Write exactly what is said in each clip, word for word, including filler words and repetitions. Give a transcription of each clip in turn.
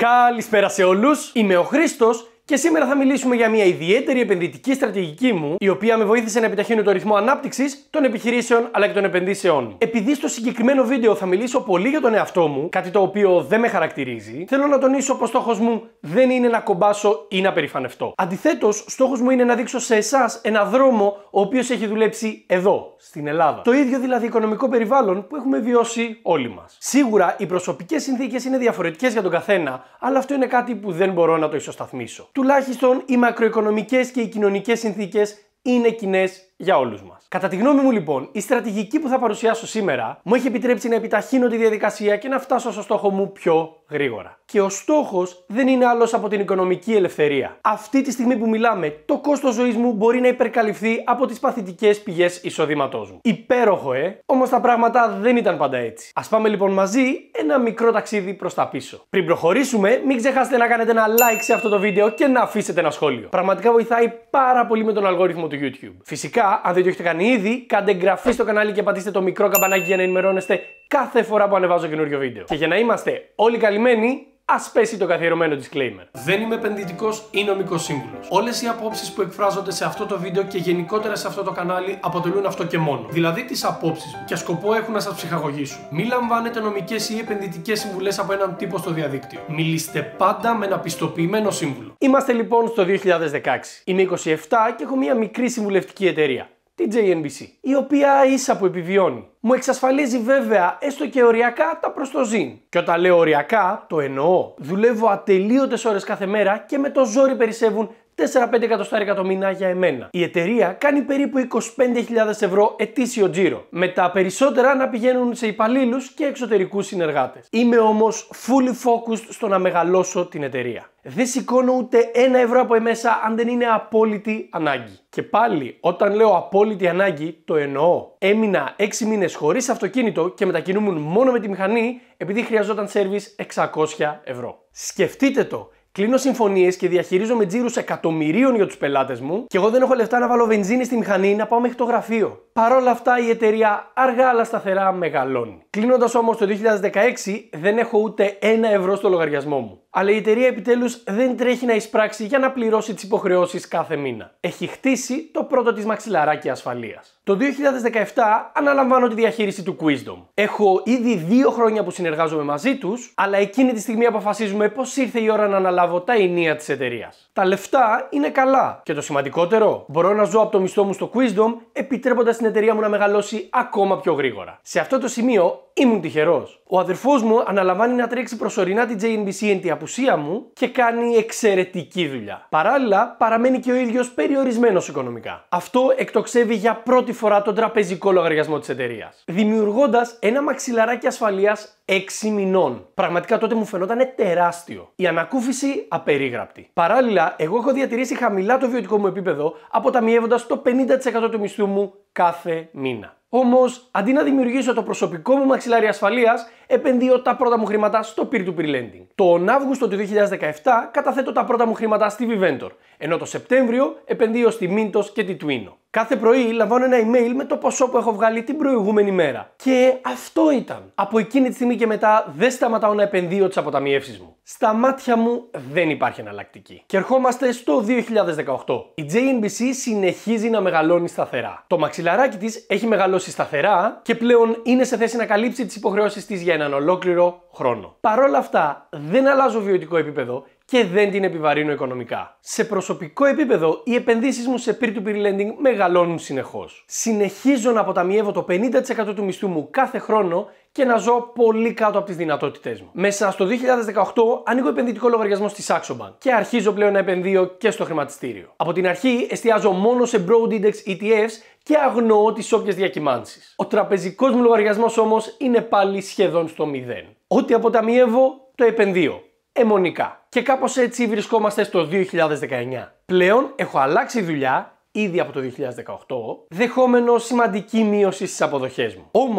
Καλησπέρα σε όλους, είμαι ο Χρήστος και σήμερα θα μιλήσουμε για μια ιδιαίτερη επενδυτική στρατηγική μου, η οποία με βοήθησε να επιταχύνω το ρυθμό ανάπτυξης των επιχειρήσεων αλλά και των επενδύσεών μου. Επειδή στο συγκεκριμένο βίντεο θα μιλήσω πολύ για τον εαυτό μου, κάτι το οποίο δεν με χαρακτηρίζει, θέλω να τονίσω πως στόχος μου δεν είναι να κομπάσω ή να περηφανευτώ. Αντιθέτως, στόχος μου είναι να δείξω σε εσάς ένα δρόμο ο οποίος έχει δουλέψει εδώ, στην Ελλάδα. Το ίδιο δηλαδή οικονομικό περιβάλλον που έχουμε βιώσει όλοι μας. Σίγουρα οι προσωπικές συνθήκες είναι διαφορετικές για τον καθένα, αλλά αυτό είναι κάτι που δεν μπορώ να το ισοσταθμίσω. Τουλάχιστον οι μακροοικονομικές και οι κοινωνικές συνθήκες είναι κοινές για όλους μας. Κατά τη γνώμη μου λοιπόν, η στρατηγική που θα παρουσιάσω σήμερα μου έχει επιτρέψει να επιταχύνω τη διαδικασία και να φτάσω στο στόχο μου πιο γρήγορα. Και ο στόχος δεν είναι άλλος από την οικονομική ελευθερία. Αυτή τη στιγμή που μιλάμε, το κόστος ζωής μου μπορεί να υπερκαλυφθεί από τις παθητικές πηγές εισοδήματός μου. Υπέροχο, ε! Όμως τα πράγματα δεν ήταν πάντα έτσι. Ας πάμε λοιπόν μαζί ένα μικρό ταξίδι προς τα πίσω. Πριν προχωρήσουμε, μην ξεχάσετε να κάνετε ένα like σε αυτό το βίντεο και να αφήσετε ένα σχόλιο. Πραγματικά βοηθάει πάρα πολύ με τον αλγόριθμο του YouTube. Φυσικά, αν δεν το έχετε κάνει ήδη, κάντε εγγραφή στο κανάλι και πατήστε το μικρό καμπανάκι για να ενημερώνεστε κάθε φορά που ανεβάζω καινούριο βίντεο. Και για να είμαστε όλοι καλυμμένοι, ας πέσει το καθιερωμένο disclaimer. Δεν είμαι επενδυτικός ή νομικός σύμβουλος. Όλες οι απόψεις που εκφράζονται σε αυτό το βίντεο και γενικότερα σε αυτό το κανάλι αποτελούν αυτό και μόνο. Δηλαδή τις απόψεις μου και σκοπό έχουν να σας ψυχαγωγήσουν. Μην λαμβάνετε νομικές ή επενδυτικές συμβουλές από έναν τύπο στο διαδίκτυο. Μιλήστε πάντα με ένα πιστοποιημένο σύμβουλο. Είμαστε λοιπόν στο δύο χιλιάδες δεκαέξι. Είμαι είκοσι επτά και έχω μια μικρή συμβουλευτική εταιρεία, τη τζέι εν μπι σι, η οποία ίσα που επιβιώνει. Μου εξασφαλίζει βέβαια έστω και οριακά τα προστοζήν. Και όταν λέω οριακά, το εννοώ. Δουλεύω ατελείωτες ώρες κάθε μέρα και με το ζόρι περισσεύουν τέσσερα με πέντε εκατοστάρικα το μήνα για εμένα. Η εταιρεία κάνει περίπου είκοσι πέντε χιλιάδες ευρώ ετήσιο τζίρο, με τα περισσότερα να πηγαίνουν σε υπαλλήλους και εξωτερικούς συνεργάτες. Είμαι όμως fully focused στο να μεγαλώσω την εταιρεία. Δεν σηκώνω ούτε ένα ευρώ από εμέσα αν δεν είναι απόλυτη ανάγκη. Και πάλι, όταν λέω απόλυτη ανάγκη, το εννοώ. Έμεινα έξι μήνες χωρίς αυτοκίνητο και μετακινούμουν μόνο με τη μηχανή επειδή χρειαζόταν σέρβις εξακόσια ευρώ. Σκεφτείτε το. Κλείνω συμφωνίες και διαχειρίζομαι τζίρους εκατομμυρίων για τους πελάτες μου και εγώ δεν έχω λεφτά να βάλω βενζίνη στη μηχανή να πάω μέχρι το γραφείο. Παρ' όλα αυτά η εταιρεία αργά αλλά σταθερά μεγαλώνει. Κλείνοντας όμως το δύο χιλιάδες δεκαέξι δεν έχω ούτε ένα ευρώ στο λογαριασμό μου. Αλλά η εταιρεία επιτέλους δεν τρέχει να εισπράξει για να πληρώσει τις υποχρεώσεις κάθε μήνα. Έχει χτίσει το πρώτο της μαξιλαράκι ασφαλείας. Το δύο χιλιάδες δεκαεπτά αναλαμβάνω τη διαχείριση του Wisdom. Έχω ήδη δύο χρόνια που συνεργάζομαι μαζί τους, αλλά εκείνη τη στιγμή αποφασίζουμε πως ήρθε η ώρα να αναλάβω τα ενία της εταιρείας. Τα λεφτά είναι καλά και το σημαντικότερο, μπορώ να ζω από το μισθό μου στο Wisdom, επιτρέποντας την εταιρεία μου να μεγαλώσει ακόμα πιο γρήγορα. Σε αυτό το σημείο ήμουν τυχερός. Ο αδερφός μου αναλαμβάνει να τρέξει προσωρινά την τζέι εν μπι σι εν τη απουσία μου και κάνει εξαιρετική δουλειά. Παράλληλα, παραμένει και ο ίδιος περιορισμένος οικονομικά. Αυτό εκτοξεύει για πρώτη φορά τον τραπεζικό λογαριασμό της εταιρείας, δημιουργώντας ένα μαξιλαράκι ασφαλείας έξι μηνών. Πραγματικά τότε μου φαινόταν τεράστιο. Η ανακούφιση απερίγραπτη. Παράλληλα, εγώ έχω διατηρήσει χαμηλά το βιωτικό μου επίπεδο, αποταμιεύοντας το πενήντα τοις εκατό του μισθού μου κάθε μήνα. Όμως, αντί να δημιουργήσω το προσωπικό μου μαξιλάρι ασφαλείας, επενδύω τα πρώτα μου χρήματα στο peer-to-peer lending. Τον Αύγουστο του δύο χιλιάδες δεκαεπτά καταθέτω τα πρώτα μου χρήματα στη Viventor, ενώ το Σεπτέμβριο επενδύω στη Mintos και τη Twino. Κάθε πρωί λαμβάνω ένα email με το ποσό που έχω βγάλει την προηγούμενη μέρα. Και αυτό ήταν. Από εκείνη τη στιγμή και μετά δεν σταματάω να επενδύω τις αποταμιεύσεις μου. Στα μάτια μου δεν υπάρχει εναλλακτική. Και ερχόμαστε στο δύο χιλιάδες δεκαοκτώ. Η τζέι εν μπι σι συνεχίζει να μεγαλώνει σταθερά. Το μαξιλαράκι της έχει μεγαλώσει σταθερά και πλέον είναι σε θέση να καλύψει τις υποχρεώσεις της για έναν ολόκληρο χρόνο. Παρ' όλα αυτά, δεν αλλάζω βιωτικό επίπεδο και δεν την επιβαρύνω οικονομικά. Σε προσωπικό επίπεδο, οι επενδύσεις μου σε peer-to-peer lending μεγαλώνουν συνεχώς. Συνεχίζω να αποταμιεύω το πενήντα τοις εκατό του μισθού μου κάθε χρόνο και να ζω πολύ κάτω από τις δυνατότητές μου. Μέσα στο δύο χιλιάδες δεκαοκτώ ανοίγω επενδυτικό λογαριασμό στη Saxo Bank και αρχίζω πλέον να επενδύω και στο χρηματιστήριο. Από την αρχή εστιάζω μόνο σε Broad Index ι τι εφς και αγνοώ τις όποιες διακυμάνσεις. Ο τραπεζικός μου λογαριασμός όμως είναι πάλι σχεδόν στο μηδέν. Ό,τι αποταμιεύω το επενδύω. Αιμονικά. Και κάπως έτσι βρισκόμαστε στο δύο χιλιάδες δεκαεννιά. Πλέον έχω αλλάξει δουλειά ήδη από το δύο χιλιάδες δεκαοκτώ, δεχόμενο σημαντική μείωση στις αποδοχές μου. Όμως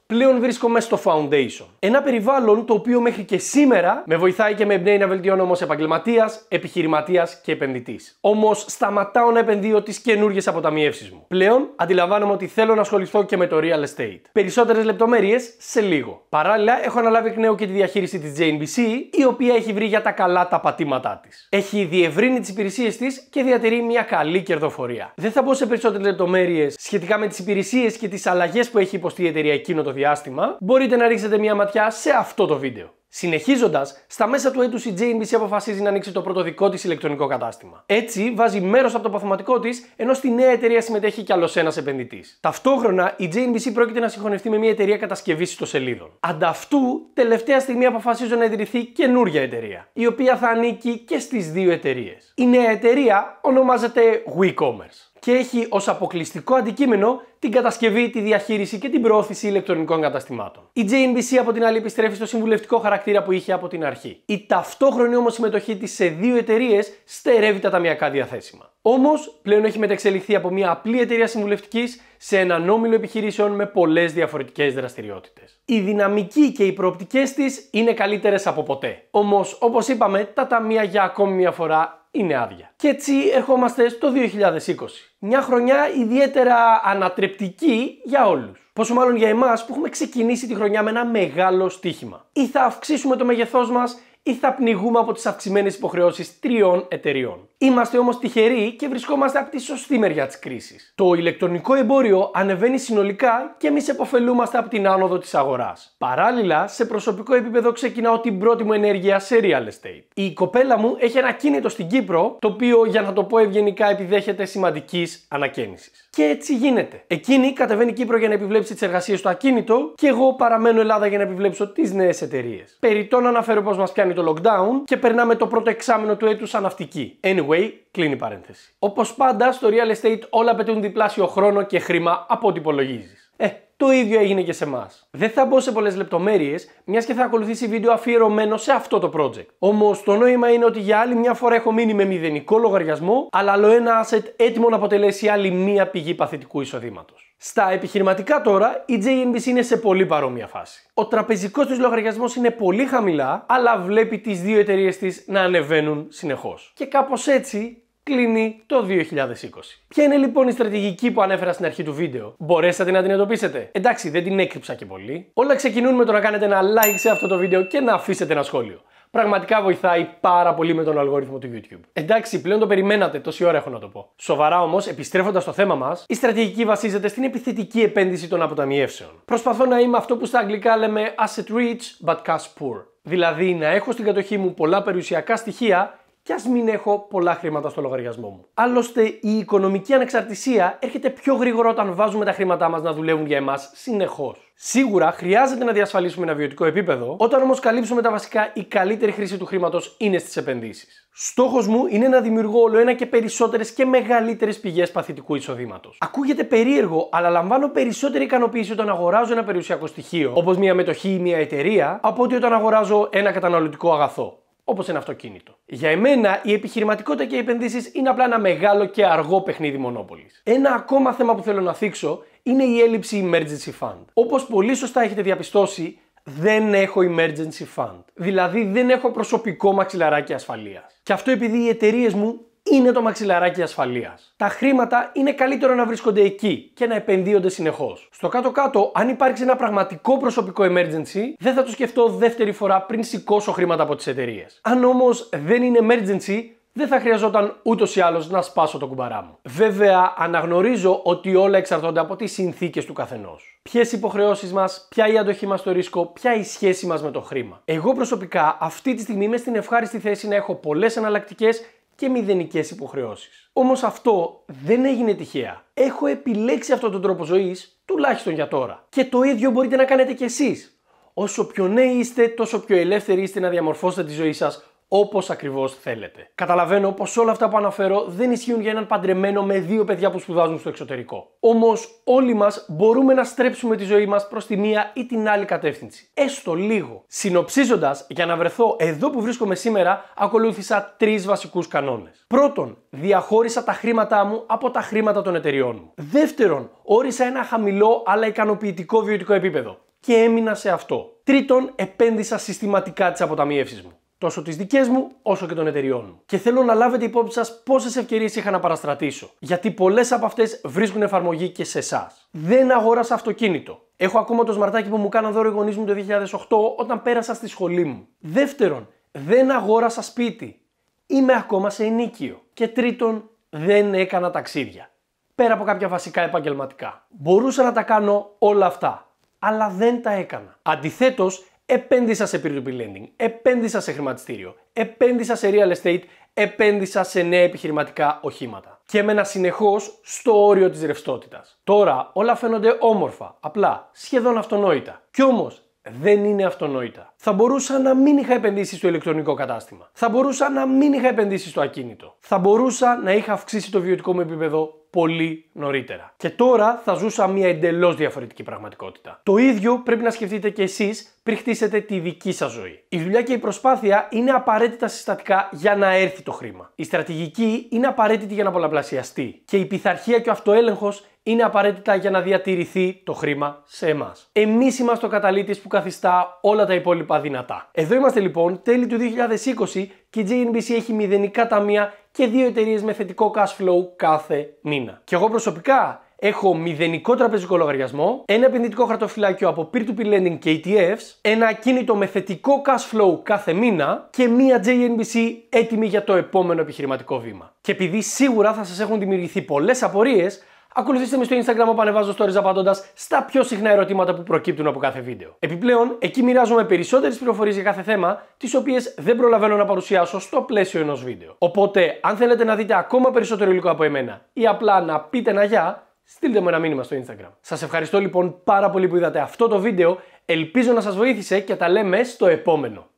πλέον βρίσκομαι στο Foundation. Ένα περιβάλλον το οποίο μέχρι και σήμερα με βοηθάει και με εμπνέει να βελτιώνω ως επαγγελματίας, επιχειρηματίας και επενδυτής. Όμως σταματάω να επενδύω τις καινούργιες αποταμιεύσεις μου. Πλέον αντιλαμβάνομαι ότι θέλω να ασχοληθώ και με το real estate. Περισσότερες λεπτομέρειες σε λίγο. Παράλληλα, έχω αναλάβει εκ νέου και τη διαχείριση της τζέι εν μπι σι, η οποία έχει βρει για τα καλά τα πατήματά της. Έχει διευρύνει τις υπηρεσίες της και διατηρεί μια καλή κερδοφορία. Δεν θα μπω σε περισσότερες λεπτομέρειες σχετικά με τις υπηρεσίες και τις αλλαγές που έχει υποστεί η εταιρεία εκείνο το διάστημα. Μπορείτε να ρίξετε μια ματιά σε αυτό το βίντεο. Συνεχίζοντας, στα μέσα του έτους η τζέι εν μπι σι αποφασίζει να ανοίξει το πρώτο δικό της ηλεκτρονικό κατάστημα. Έτσι, βάζει μέρος από το αποθεματικό της, ενώ στη νέα εταιρεία συμμετέχει κι άλλος ένας επενδυτής. Ταυτόχρονα, η τζέι εν μπι σι πρόκειται να συγχωνευτεί με μια εταιρεία κατασκευής ιστοσελίδων. Ανταυτού, τελευταία στιγμή αποφασίζουν να ιδρυθεί καινούργια εταιρεία, η οποία θα ανήκει και στις δύο εταιρείες. Η νέα εταιρεία ονομάζεται WeCommerce και έχει ως αποκλειστικό αντικείμενο την κατασκευή, τη διαχείριση και την προώθηση ηλεκτρονικών καταστημάτων. Η τζέι εν μπι σι από την άλλη επιστρέφει στο συμβουλευτικό χαρακτήρα που είχε από την αρχή. Η ταυτόχρονη όμως συμμετοχή της σε δύο εταιρείες στερεύει τα ταμιακά διαθέσιμα. Όμως πλέον έχει μεταξελιχθεί από μια απλή εταιρεία συμβουλευτικής σε έναν όμιλο επιχειρήσεων με πολλές διαφορετικές δραστηριότητες. Η δυναμική και οι προοπτικές της είναι καλύτερες από ποτέ. Όμως, όπως είπαμε, τα ταμεία για ακόμη μια φορά είναι άδεια. Και έτσι ερχόμαστε στο δύο χιλιάδες είκοσι. Μια χρονιά ιδιαίτερα ανατρεπτική για όλους. Πόσο μάλλον για εμάς που έχουμε ξεκινήσει τη χρονιά με ένα μεγάλο στοίχημα. Ή θα αυξήσουμε το μέγεθός μας, ή θα πνιγούμε από τις αυξημένες υποχρεώσεις τριών εταιριών. Είμαστε όμως τυχεροί και βρισκόμαστε από τη σωστή μεριά της κρίσης. Το ηλεκτρονικό εμπόριο ανεβαίνει συνολικά και εμείς επωφελούμαστε από την άνοδο της αγοράς. Παράλληλα, σε προσωπικό επίπεδο ξεκινάω την πρώτη μου ενέργεια σε real estate. Η κοπέλα μου έχει ένα ακίνητο στην Κύπρο, το οποίο, για να το πω ευγενικά, επιδέχεται σημαντικής ανακαίνησης. Και έτσι γίνεται. Εκείνη κατεβαίνει Κύπρο για να επιβλέψει τις εργασίες στο ακίνητο και εγώ παραμένω Ελλάδα για να επιβλέψω τις νέες εταιρείες. Περιττό να αναφέρω πως μας πιάνει το lockdown και περνάμε το πρώτο εξάμηνο του έτους σαν ναυτική. Anyway, κλείνει παρένθεση. Όπως πάντα, στο real estate όλα απαιτούν διπλάσιο χρόνο και χρήμα από ό,τι υπολογίζεις. Ε, το ίδιο έγινε και σε εμάς. Δεν θα μπω σε πολλές λεπτομέρειες, μιας και θα ακολουθήσει βίντεο αφιερωμένο σε αυτό το project. Όμως το νόημα είναι ότι για άλλη μια φορά έχω μείνει με μηδενικό λογαριασμό, αλλά άλλο ένα asset έτοιμο να αποτελέσει άλλη μια πηγή παθητικού εισοδήματος. Στα επιχειρηματικά τώρα, η τζέι εν μπι σι είναι σε πολύ παρόμοια φάση. Ο τραπεζικός της λογαριασμός είναι πολύ χαμηλά, αλλά βλέπει τις δύο εταιρείες της να ανεβαίνουν συνεχώς. Και κάπως έτσι κλείνει το δύο χιλιάδες είκοσι. Ποια είναι λοιπόν η στρατηγική που ανέφερα στην αρχή του βίντεο? Μπορέσατε να την εντοπίσετε? Εντάξει, δεν την έκρυψα και πολύ. Όλα ξεκινούν με το να κάνετε ένα like σε αυτό το βίντεο και να αφήσετε ένα σχόλιο. Πραγματικά βοηθάει πάρα πολύ με τον αλγόριθμο του YouTube. Εντάξει, πλέον το περιμένατε, τόση ώρα έχω να το πω. Σοβαρά όμως, επιστρέφοντας στο θέμα μας, η στρατηγική βασίζεται στην επιθετική επένδυση των αποταμιεύσεων. Προσπαθώ να είμαι αυτό που στα αγγλικά λέμε asset rich but cash poor. Δηλαδή να έχω στην κατοχή μου πολλά περιουσιακά στοιχεία κι ας μην έχω πολλά χρήματα στο λογαριασμό μου. Άλλωστε, η οικονομική ανεξαρτησία έρχεται πιο γρήγορα όταν βάζουμε τα χρήματά μας να δουλεύουν για εμάς συνεχώς. Σίγουρα χρειάζεται να διασφαλίσουμε ένα βιωτικό επίπεδο, όταν όμως καλύψουμε τα βασικά, η καλύτερη χρήση του χρήματος είναι στις επενδύσεις. Στόχος μου είναι να δημιουργώ όλο ένα και περισσότερες και μεγαλύτερες πηγές παθητικού εισοδήματος. Ακούγεται περίεργο, αλλά λαμβάνω περισσότερη ικανοποίηση όταν αγοράζω ένα περιουσιακό στοιχείο, όπως μια μετοχή ή μια εταιρεία, από ότι όταν αγοράζω ένα καταναλωτικό αγαθό, όπως ένα αυτοκίνητο. Για εμένα, η επιχειρηματικότητα και οι επενδύσεις είναι απλά ένα μεγάλο και αργό παιχνίδι μονόπολης. Ένα ακόμα θέμα που θέλω να θίξω είναι η έλλειψη emergency fund. Όπως πολύ σωστά έχετε διαπιστώσει, δεν έχω emergency fund. Δηλαδή δεν έχω προσωπικό μαξιλαράκι ασφαλείας. Και αυτό επειδή οι εταιρείες μου είναι το μαξιλαράκι ασφαλείας. Τα χρήματα είναι καλύτερο να βρίσκονται εκεί και να επενδύονται συνεχώς. Στο κάτω-κάτω, αν υπάρξει ένα πραγματικό προσωπικό emergency, δεν θα το σκεφτώ δεύτερη φορά πριν σηκώσω χρήματα από τις εταιρείες. Αν όμως δεν είναι emergency, δεν θα χρειαζόταν ούτως ή άλλως να σπάσω το κουμπαρά μου. Βέβαια, αναγνωρίζω ότι όλα εξαρτώνται από τις συνθήκες του καθενός. Ποιες υποχρεώσεις μας, ποια η αντοχή μας στο ρίσκο, ποια η σχέση μας με το χρήμα. Εγώ προσωπικά αυτή τη στιγμή είμαι στην ευχάριστη θέση να έχω πολλές εναλλακτικές και μηδενικές υποχρεώσεις. Όμως αυτό δεν έγινε τυχαία. Έχω επιλέξει αυτόν τον τρόπο ζωής, τουλάχιστον για τώρα. Και το ίδιο μπορείτε να κάνετε κι εσείς. Όσο πιο νέοι είστε, τόσο πιο ελεύθεροι είστε να διαμορφώσετε τη ζωή σας όπως ακριβώς θέλετε. Καταλαβαίνω πως όλα αυτά που αναφέρω δεν ισχύουν για έναν παντρεμένο με δύο παιδιά που σπουδάζουν στο εξωτερικό. Όμως όλοι μας μπορούμε να στρέψουμε τη ζωή μας προς τη μία ή την άλλη κατεύθυνση. Έστω λίγο. Συνοψίζοντας, για να βρεθώ εδώ που βρίσκομαι σήμερα, ακολούθησα τρεις βασικούς κανόνες. Πρώτον, διαχώρισα τα χρήματά μου από τα χρήματα των εταιριών μου. Δεύτερον, όρισα ένα χαμηλό αλλά ικανοποιητικό βιωτικό επίπεδο. και έμεινα σε αυτό. Τρίτον, επένδυσα συστηματικά τις αποταμιεύσεις μου. Τόσο τις δικές μου, όσο και των εταιριών μου. Και θέλω να λάβετε υπόψη σας πόσες ευκαιρίες είχα να παραστρατήσω. Γιατί πολλές από αυτές βρίσκουν εφαρμογή και σε εσάς. Δεν αγόρασα αυτοκίνητο. Έχω ακόμα το σμαρτάκι που μου κάναν δώρο οι γονείς μου το δύο χιλιάδες οκτώ όταν πέρασα στη σχολή μου. Δεύτερον, δεν αγόρασα σπίτι. Είμαι ακόμα σε ενίκιο. Και τρίτον, δεν έκανα ταξίδια. Πέρα από κάποια βασικά επαγγελματικά. Μπορούσα να τα κάνω όλα αυτά. Αλλά δεν τα έκανα. Αντιθέτως, επένδυσα σε peer-to-peer lending, επένδυσα σε χρηματιστήριο, επένδυσα σε real estate, επένδυσα σε νέα επιχειρηματικά οχήματα. Και έμενα συνεχώς στο όριο της ρευστότητας. Τώρα όλα φαίνονται όμορφα, απλά, σχεδόν αυτονόητα. Κι όμως δεν είναι αυτονόητα. Θα μπορούσα να μην είχα επενδύσει στο ηλεκτρονικό κατάστημα. Θα μπορούσα να μην είχα επενδύσει στο ακίνητο. Θα μπορούσα να είχα αυξήσει το βιωτικό μου επίπεδο πολύ νωρίτερα. Και τώρα θα ζούσα μια εντελώς διαφορετική πραγματικότητα. Το ίδιο πρέπει να σκεφτείτε και εσείς πριν χτίσετε τη δική σας ζωή. Η δουλειά και η προσπάθεια είναι απαραίτητα συστατικά για να έρθει το χρήμα. Η στρατηγική είναι απαραίτητη για να πολλαπλασιαστεί. Και η πειθαρχία και ο αυτοέλεγχος είναι απαραίτητα για να διατηρηθεί το χρήμα σε εμάς. Εμείς είμαστε ο καταλύτης που καθιστά όλα τα υπόλοιπα δυνατά. Εδώ είμαστε λοιπόν τέλη του δύο χιλιάδες είκοσι και η τζέι εν μπι σι έχει μηδενικά ταμεία και δύο εταιρείες με θετικό cash flow κάθε μήνα. Και εγώ προσωπικά έχω μηδενικό τραπεζικό λογαριασμό, ένα επενδυτικό χαρτοφυλάκιο από peer-to-peer lending και ι τι εφς, ένα ακίνητο με θετικό cash flow κάθε μήνα και μία τζέι εν μπι σι έτοιμη για το επόμενο επιχειρηματικό βήμα. Και επειδή σίγουρα θα σας έχουν δημιουργηθεί πολλές απορίες, ακολουθήστε με στο Instagram όπου ανεβάζω stories απαντώντας στα πιο συχνά ερωτήματα που προκύπτουν από κάθε βίντεο. Επιπλέον, εκεί μοιράζομαι περισσότερες πληροφορίες για κάθε θέμα, τις οποίες δεν προλαβαίνω να παρουσιάσω στο πλαίσιο ενός βίντεο. Οπότε, αν θέλετε να δείτε ακόμα περισσότερο υλικό από εμένα ή απλά να πείτε ένα γεια, στείλτε μου ένα μήνυμα στο Instagram. Σας ευχαριστώ λοιπόν πάρα πολύ που είδατε αυτό το βίντεο, ελπίζω να σας βοήθησε και τα λέμε στο επόμενο.